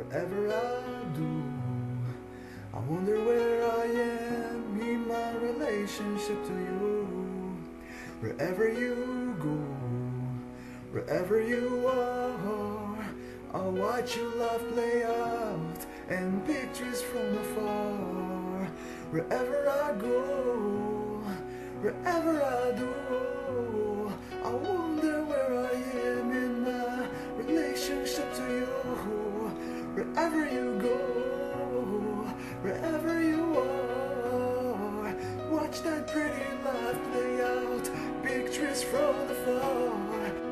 wherever I do. I wonder where I am in my relationship to you. Wherever you go, wherever you are, I'll watch your love play out and pictures from afar. Wherever I go, wherever I do, I wonder where I am in my relationship to you. Wherever you go, wherever you are, watch that pretty life play out, pictures from afar.